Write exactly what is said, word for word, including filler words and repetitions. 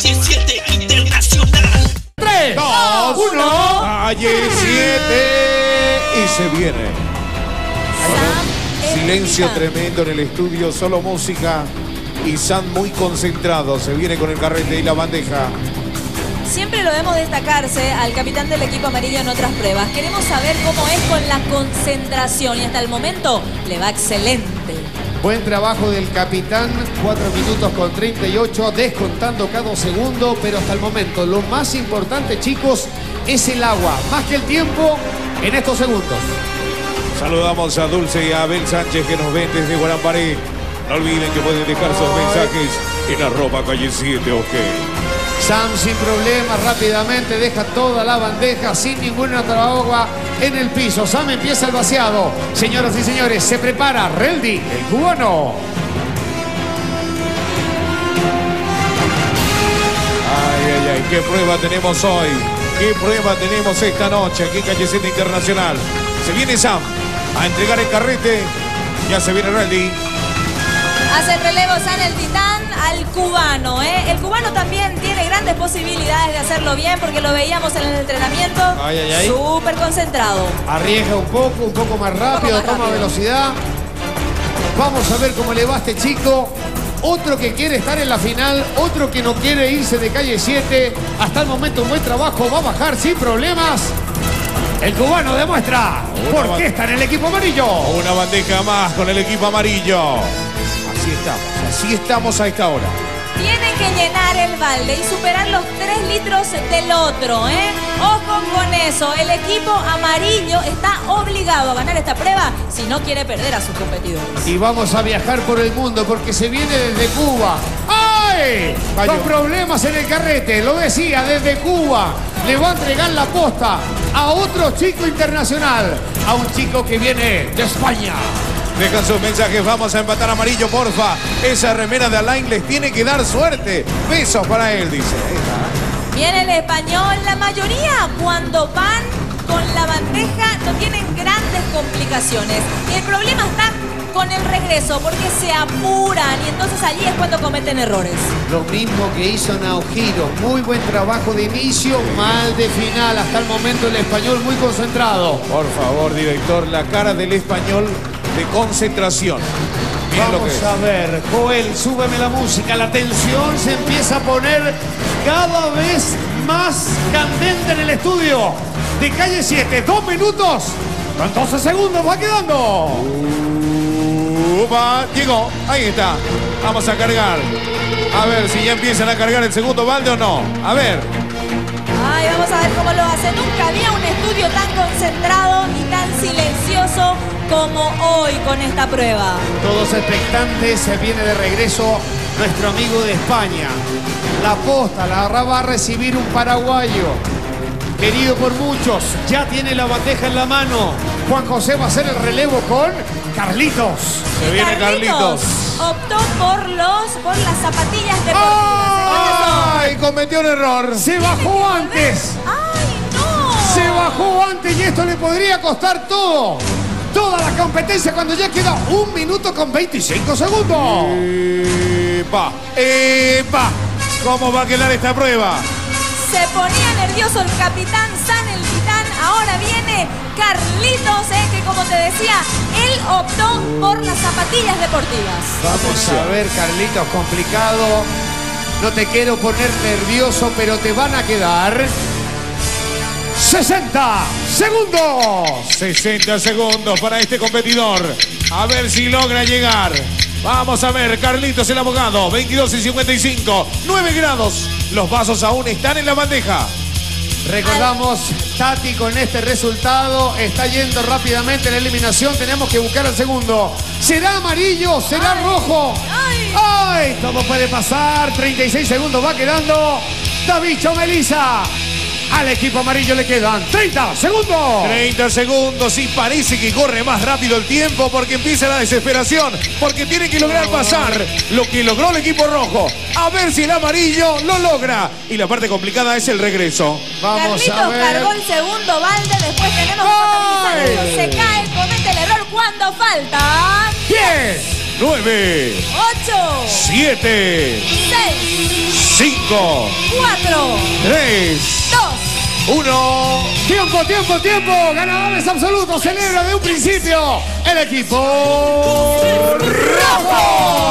Calle siete Internacional. tres, dos, uno. Calle siete. Y se viene. Silencio tremendo en el estudio, solo música. Y Sam muy concentrado. Se viene con el carrete y la bandeja. Siempre lo vemos destacarse al capitán del equipo amarillo en otras pruebas. Queremos saber cómo es con la concentración y hasta el momento le va excelente. Buen trabajo del capitán, cuatro minutos con treinta y ocho, descontando cada segundo, pero hasta el momento lo más importante, chicos, es el agua, más que el tiempo en estos segundos. Saludamos a Dulce y a Abel Sánchez que nos ven desde Guaramparé. No olviden que pueden dejar sus mensajes en arroba calle siete, ok. Sam sin problemas, rápidamente deja toda la bandeja sin ninguna agua en el piso. Sam empieza el vaciado. Señoras y señores, se prepara Reldi, el cubano. Ay, ay, ay, qué prueba tenemos hoy. Qué prueba tenemos esta noche aquí en Calle siete Internacional. Se viene Sam a entregar el carrete. Ya se viene Reldi. Hace el relevo Sam el Titán al cubano, ¿eh? El cubano también tiene grandes posibilidades de hacerlo bien porque lo veíamos en el entrenamiento. Ay, ay, ay. Súper concentrado. Arriesga un poco, un poco más rápido, más toma rápido. velocidad. Vamos a ver cómo le va a este chico. Otro que quiere estar en la final, otro que no quiere irse de Calle siete. Hasta el momento un buen trabajo, va a bajar sin problemas. El cubano demuestra por qué está en el equipo amarillo. Una bandeja más con el equipo amarillo. Así estamos, así estamos a esta hora. Tienen que llenar el balde y superar los tres litros del otro, ¿eh? Ojo con eso. El equipo amarillo está obligado a ganar esta prueba si no quiere perder a sus competidores. Y vamos a viajar por el mundo porque se viene desde Cuba. ¡Ay! Cayó. Con problemas en el carrete, lo decía, desde Cuba. Le va a entregar la posta a otro chico internacional, a un chico que viene de España. Dejan sus mensajes, vamos a empatar amarillo, porfa. Esa remera de Alain les tiene que dar suerte. Besos para él, dice. Viene el español. La mayoría cuando van con la bandeja no tienen grandes complicaciones. El problema está con el regreso porque se apuran y entonces allí es cuando cometen errores. Lo mismo que hizo Naojiro. Muy buen trabajo de inicio, mal de final. Hasta el momento el español muy concentrado. Por favor, director, la cara del español de concentración. Miren lo que Vamos es. a ver, Joel, súbeme la música. La tensión se empieza a poner cada vez más candente en el estudio de Calle siete. Dos minutos con doce segundos va quedando. Upa, llegó, ahí está. Vamos a cargar. A ver si ya empiezan a cargar el segundo balde o no. A ver. Ay, vamos a ver cómo lo hace. Nunca había un estudio tan concentrado y tan silencioso como hoy con esta prueba. Todos expectantes, se viene de regreso nuestro amigo de España. La posta la va a recibir un paraguayo, querido por muchos. Ya tiene la bandeja en la mano. Juan José va a hacer el relevo con Carlitos. Se viene Carlitos. Optó por los por las zapatillas deportivas. ¡Ay! Cometió un error. Se bajó antes. ¡Ay, no! Se bajó antes y esto le podría costar todo. Toda la competencia cuando ya queda un minuto con veinticinco segundos. ¡Epa! ¡Epa! ¿Cómo va a quedar esta prueba? Se ponía nervioso el capitán San el Titán. Ahora viene Carlitos, eh, que como te decía, él optó por las zapatillas deportivas. Vamos a ver, Carlitos, complicado. No te quiero poner nervioso, pero te van a quedar sesenta segundos. sesenta segundos para este competidor. A ver si logra llegar. Vamos a ver, Carlitos el abogado, veintidós y cincuenta y cinco, nueve grados. Los vasos aún están en la bandeja. Recordamos, Tati con este resultado está yendo rápidamente la eliminación. Tenemos que buscar al segundo. ¿Será amarillo? ¿Será Ay, rojo? ay. ¡Ay! Todo puede pasar. treinta y seis segundos va quedando. Davicho Melisa. Al equipo amarillo le quedan treinta segundos. treinta segundos y parece que corre más rápido el tiempo porque empieza la desesperación. Porque tiene que lograr pasar lo que logró el equipo rojo. A ver si el amarillo lo logra. Y la parte complicada es el regreso. Vamos Carlitos a ver. cargó el segundo balde, después tenemos que contabilizar ¡Ay! eso. Se cae, comete el error cuando faltan diez, nueve, ocho, siete, seis, cinco, cuatro, tres, dos. uno. Tiempo, tiempo, tiempo. Ganadores absolutos. Celebra de un principio el equipo rojo.